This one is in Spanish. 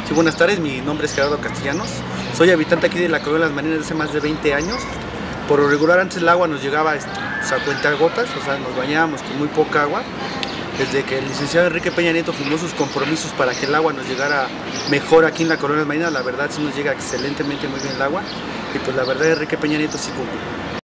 Sí, buenas tardes, mi nombre es Gerardo Castellanos, soy habitante aquí de la Colonia Las Marinas desde hace más de 20 años. Por lo regular antes el agua nos llegaba a cuentagotas, o sea, nos bañábamos con muy poca agua. Desde que el licenciado Enrique Peña Nieto firmó sus compromisos para que el agua nos llegara mejor aquí en la Colonia Las Marinas, la verdad sí nos llega excelentemente muy bien el agua, y pues la verdad Enrique Peña Nieto sí cumple.